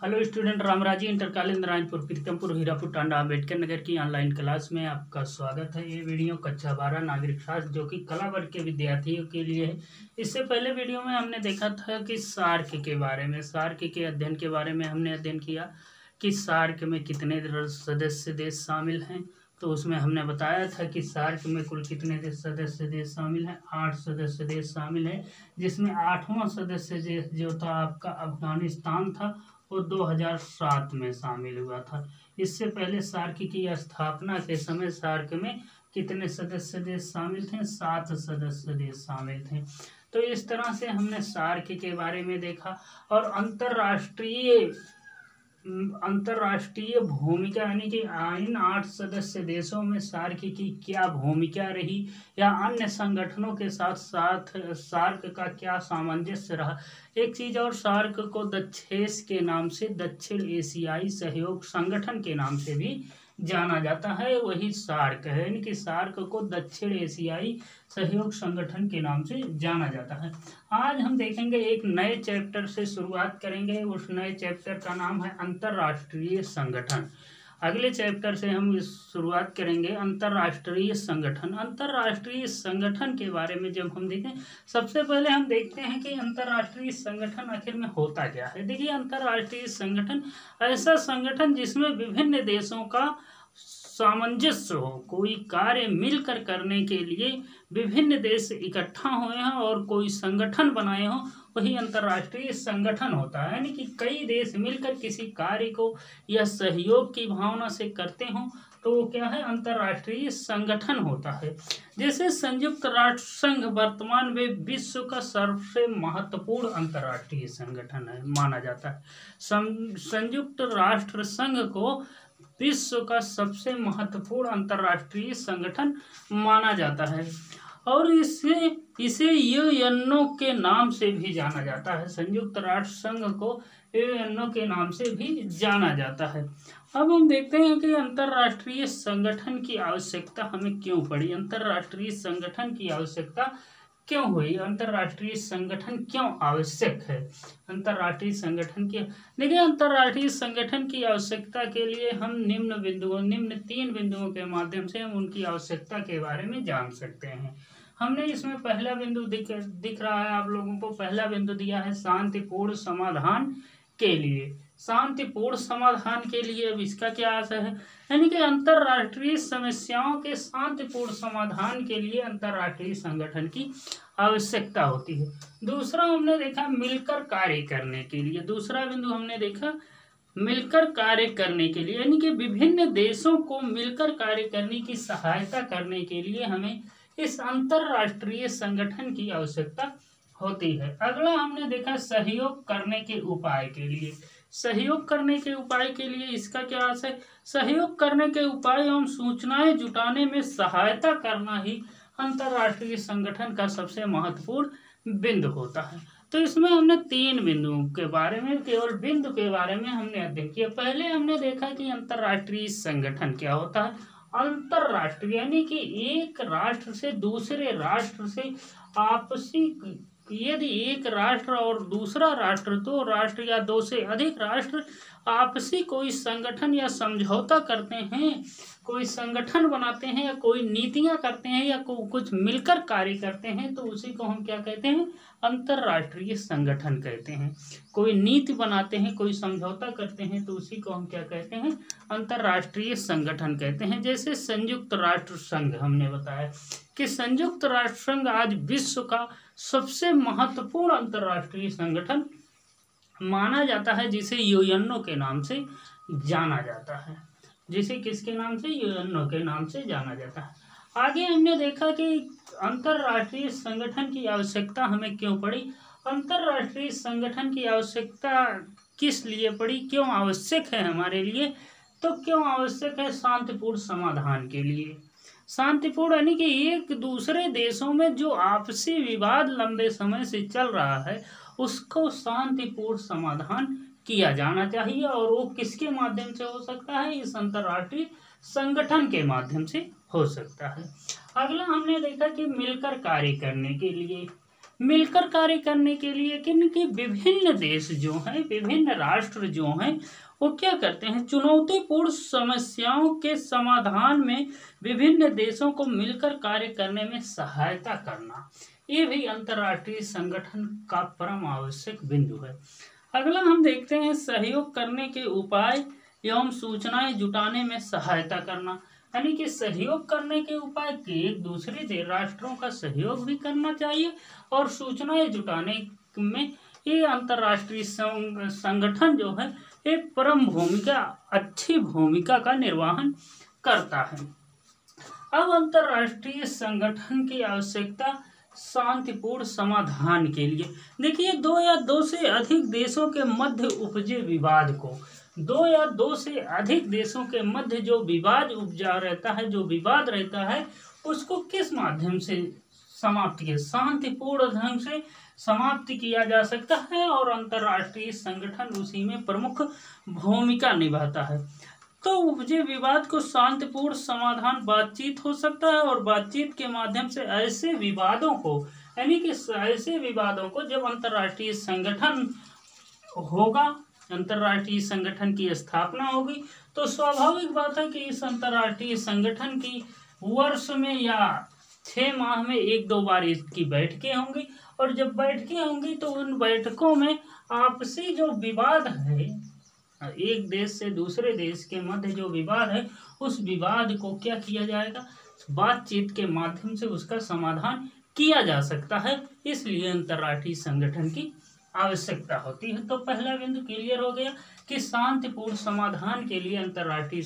Hello student, Ramraji inter college Narayanpur Pritampur Hirapur Tanda Ambedkar Nagar की online class में आपका स्वागत है। ये वीडियो कक्षा 12 नागरिक शास्त्र जो कि कला वर्ग के विद्यार्थियों के लिए है। इससे पहले वीडियो में हमने देखा था कि सार्क के बारे में, सार्क के अध्ययन के बारे में हमने अध्ययन किया कि सार्क में कितने सदस्य देश शामिल हैं। तो उसमें हमने बताया था कि सार्क में कुल कितने सदस्य देश शामिल हैं, 8 सदस्य देश शामिल हैं, जिसमें 8वां सदस्य देश जो था आपका अफगानिस्तान था, वो 2007 में शामिल हुआ था। इससे पहले सार्क की स्थापना के समय सार्क में कितने सदस्य देश शामिल थे? 7 सदस्य देश शामिल थे। तो इस तरह से हमने सार्क के बारे में देखा। और अंतर्राष्ट्रीय भूमिका यानी कि इन 8 सदस्य देशों में सार्क की क्या भूमिका रही या अन्य संगठनों के साथ साथ सार्क का क्या सामंजस्य रहा। एक चीज और, सार्क को दक्षेस के नाम से, दक्षिण एशियाई सहयोग संगठन के नाम से भी जाना जाता है, वही सार्क है। यानी कि सार्क को दक्षिण एशियाई सहयोग संगठन के नाम से जाना जाता है। आज हम देखेंगे, एक नए चैप्टर से शुरुआत करेंगे। उस नए चैप्टर का नाम है अंतर्राष्ट्रीय संगठन। अगले चैप्टर से हम शुरुआत करेंगे अंतर्राष्ट्रीय संगठन। अंतर्राष्ट्रीय संगठन के बारे में जब हम देखें, सबसे पहले हम देखते हैं कि अंतर्राष्ट्रीय संगठन आखिर में होता क्या है। देखिए, अंतर्राष्ट्रीय संगठन ऐसा संगठन जिसमें विभिन्न देशों का सामंजस्य हो, कोई कार्य मिलकर करने के लिए विभिन्न देश इकट्ठा हुए हैं और कोई संगठन बनाए हों, वही अंतर्राष्ट्रीय संगठन होता है। यानी कि कई देश मिलकर किसी कार्य को या सहयोग की भावना से करते हों तो वो क्या है? अंतर्राष्ट्रीय संगठन होता है। जैसे संयुक्त राष्ट्र संघ वर्तमान में विश्व का सबसे महत्वपूर्ण अंतर्राष्ट्रीय संगठन है, माना जाता है। संयुक्त राष्ट्र संघ को विश्व का सबसे महत्वपूर्ण अंतर्राष्ट्रीय संगठन माना जाता है और इसे यूएनओ के नाम से भी जाना जाता है। संयुक्त राष्ट्र संघ को यूएनओ के नाम से भी जाना जाता है। अब हम देखते हैं कि अंतर्राष्ट्रीय संगठन की आवश्यकता हमें क्यों पड़ी, अंतर्राष्ट्रीय संगठन की आवश्यकता क्यों हुई, अंतर्राष्ट्रीय संगठन क्यों आवश्यक है। अंतर्राष्ट्रीय संगठन की, देखिए, अंतर्राष्ट्रीय संगठन की आवश्यकता के लिए हम निम्न 3 बिंदुओं के माध्यम से हम उनकी आवश्यकता के बारे में जान सकते हैं। हमने इसमें पहला बिंदु दिख रहा है आप लोगों को, पहला बिंदु दिया है शांतिपूर्ण समाधान के लिए। शांतिपूर्ण समाधान के लिए अब इसका क्या आशय है? यानी कि अंतर्राष्ट्रीय समस्याओं के शांतिपूर्ण समाधान के लिए अंतर्राष्ट्रीय संगठन की आवश्यकता होती है। दूसरा हमने देखा मिलकर कार्य करने के लिए। दूसरा बिंदु हमने देखा मिलकर कार्य करने के लिए, यानी कि विभिन्न देशों को मिलकर कार्य करने की सहायता करने के लिए हमें इस अंतर्राष्ट्रीय संगठन की आवश्यकता होती है। अगला हमने देखा सहयोग करने के उपाय के लिए। सहयोग करने के उपाय के लिए इसका क्या आशय है? सहयोग करने के उपाय एवं सूचनाएं जुटाने में सहायता करना ही अंतर्राष्ट्रीय संगठन का सबसे महत्वपूर्ण बिंदु होता है। तो इसमें हमने 3 बिंदुओं के बारे में, केवल बिंदु के बारे में हमने अध्ययन किया। पहले हमने देखा कि अंतर्राष्ट्रीय संगठन क्या होता है। अंतर्राष्ट्रीय यानी कि एक राष्ट्र से दूसरे राष्ट्र से आपसी, यदि एक राष्ट्र और दूसरा राष्ट्र, 2 राष्ट्र या 2 से अधिक राष्ट्र आपसी कोई संगठन या समझौता करते हैं, कोई संगठन बनाते हैं या कोई नीतियां करते हैं या कुछ मिलकर कार्य करते हैं, तो उसी को हम क्या कहते हैं? अंतर्राष्ट्रीय संगठन कहते हैं। कोई नीति बनाते हैं, कोई समझौता करते हैं, तो उसी को हम क्या कहते हैं? अंतर्राष्ट्रीय संगठन कहते हैं। जैसे संयुक्त राष्ट्र संघ, हमने बताया कि संयुक्त राष्ट्र संघ आज विश्व का सबसे महत्वपूर्ण अंतर्राष्ट्रीय संगठन माना जाता है, जिसे यूएनओ के नाम से जाना जाता है। जिसे किसके नाम से? यूएनओ के नाम से जाना जाता है। आगे हमने देखा कि अंतर्राष्ट्रीय संगठन की आवश्यकता हमें क्यों पड़ी। अंतर्राष्ट्रीय संगठन की आवश्यकता किस लिए पड़ी, क्यों आवश्यक है हमारे लिए? तो क्यों आवश्यक है? शांतिपूर्ण समाधान के लिए। शांतिपूर्ण यानी कि एक दूसरे देशों में जो आपसी विवाद लंबे समय से चल रहा है, उसको शांतिपूर्ण समाधान किया जाना चाहिए। और वो किसके माध्यम से हो सकता है? इस अंतर्राष्ट्रीय संगठन के माध्यम से हो सकता है। अगला हमने देखा कि मिलकर कार्य करने के लिए, मिलकर कार्य करने के लिए कि विभिन्न देश जो हैं, विभिन्न राष्ट्र जो हैं, वो क्या करते हैं, चुनौतीपूर्ण समस्याओं के समाधान में विभिन्न देशों को मिलकर कार्य करने में सहायता करना, ये भी अंतर्राष्ट्रीय संगठन का परम आवश्यक बिंदु है। अगला हम देखते हैं सहयोग करने के उपाय एवं सूचनाएं जुटाने में सहायता करना, यानी कि सहयोग करने के उपाय के एक दूसरे राष्ट्रों का सहयोग भी करना चाहिए और सूचनाएं जुटाने में ये अंतर्राष्ट्रीय संगठन जो है एक परम भूमिका, अच्छी भूमिका का निर्वहन करता है। अब अंतर्राष्ट्रीय संगठन की आवश्यकता शांतिपूर्ण समाधान के लिए। देखिए, दो या दो से अधिक देशों के मध्य उपजे विवाद को, दो या दो से अधिक देशों के मध्य जो विवाद उपजा रहता है, जो विवाद रहता है, उसको किस माध्यम से समाप्त किया, शांतिपूर्ण ढंग से समाप्त किया जा सकता है और अंतर्राष्ट्रीय संगठन उसी में प्रमुख भूमिका निभाता है। तो उपजे विवाद को शांतिपूर्ण समाधान बातचीत हो सकता है और बातचीत के माध्यम से ऐसे विवादों को, यानी कि ऐसे विवादों को जब अंतर्राष्ट्रीय संगठन होगा, अंतर्राष्ट्रीय संगठन की स्थापना होगी, तो स्वाभाविक बात है कि इस अंतर्राष्ट्रीय संगठन की वर्ष में या 6 माह में 1-2 बार इसकी बैठकें होंगी और जब बैठकें होंगी तो उन बैठकों में आपसी जो विवाद है, एक देश से दूसरे देश के मध्य जो विवाद है, उस विवाद को क्या किया जाएगा, बातचीत के माध्यम से उसका समाधान किया जा सकता है। इसलिए अंतर्राष्ट्रीय संगठन की आवश्यकता होती है। तो पहला बिंदु क्लियर हो गया कि शांतिपूर्ण समाधान के लिए अंतर्राष्ट्रीय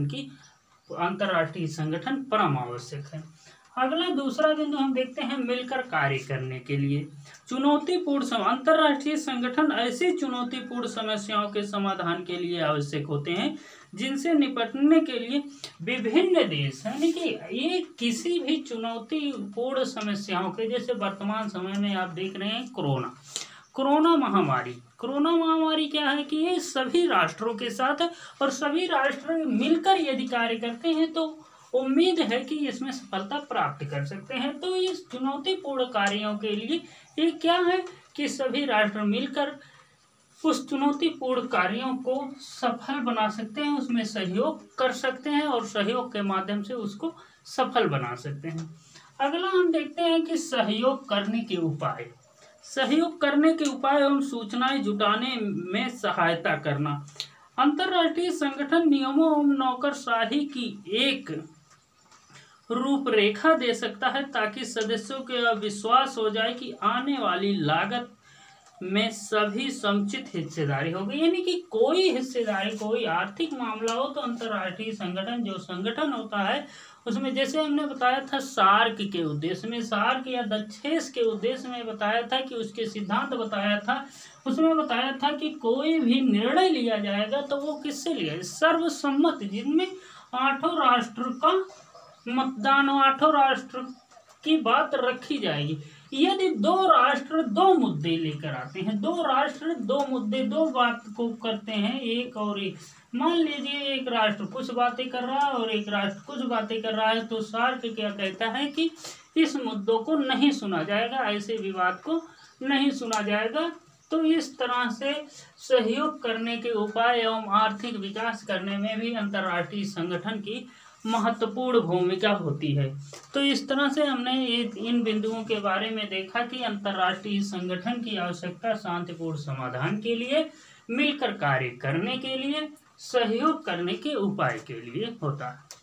संगठन परम आवश्यक है। अगला दूसरा बिंदु हम देखते हैं मिलकर कार्य करने के लिए। अंतर्राष्ट्रीय संगठन ऐसी चुनौतीपूर्ण समस्याओं के समाधान के लिए आवश्यक होते हैं जिनसे निपटने के लिए विभिन्न देश, यानी कि ये किसी भी चुनौतीपूर्ण समस्याओं के, जैसे वर्तमान समय में आप देख रहे हैं कोरोना महामारी क्या है कि ये सभी राष्ट्रों के साथ है और सभी राष्ट्र मिलकर यदि कार्य करते हैं तो उम्मीद है कि इसमें सफलता प्राप्त कर सकते हैं। तो इस चुनौतीपूर्ण कार्यों के लिए ये क्या है कि सभी राष्ट्र मिलकर उस चुनौतीपूर्ण कार्यों को सफल बना सकते हैं, उसमें सहयोग कर सकते हैं और सहयोग के माध्यम से उसको सफल बना सकते हैं। अगला हम देखते हैं कि सहयोग करने के उपाय एवं सूचनाएं जुटाने में सहायता करना। अंतर्राष्ट्रीय संगठन नियमों एवं नौकरशाही की एक रूपरेखा दे सकता है ताकि सदस्यों के विश्वास हो जाए कि आने वाली लागत में सभी समुचित हिस्सेदारी होगी, यानी कि कोई हिस्सेदारी, कोई आर्थिक मामला हो तो अंतर्राष्ट्रीय संगठन जो संगठन होता है उसमें, जैसे हमने बताया था सार्क के उद्देश्य में, सार्क या दक्षेस के उद्देश्य में बताया था कि उसके सिद्धांत बताया था, उसमें बताया था कि कोई भी निर्णय लिया जाएगा तो वो किससे लिया, सर्वसम्मत, जिनमें 8 राष्ट्र का मतदान हो, 8 राष्ट्र की बात रखी जाएगी। यदि 2 राष्ट्र 2 मुद्दे लेकर आते हैं, 2 राष्ट्र 2 मुद्दे 2 बात को करते हैं, एक और एक, मान लीजिए एक राष्ट्र कुछ बातें कर रहा है और एक राष्ट्र कुछ बातें कर रहा है, तो सार्क क्या कहता है कि इस मुद्दों को नहीं सुना जाएगा, ऐसे विवाद को नहीं सुना जाएगा। तो इस तरह से सहयोग करने के उपाय एवं आर्थिक विकास करने में भी अंतर्राष्ट्रीय संगठन की महत्वपूर्ण भूमिका होती है। तो इस तरह से हमने इन बिंदुओं के बारे में देखा कि अंतर्राष्ट्रीय संगठन की आवश्यकता शांतिपूर्ण समाधान के लिए, मिलकर कार्य करने के लिए, सहयोग करने के उपाय के लिए होता है।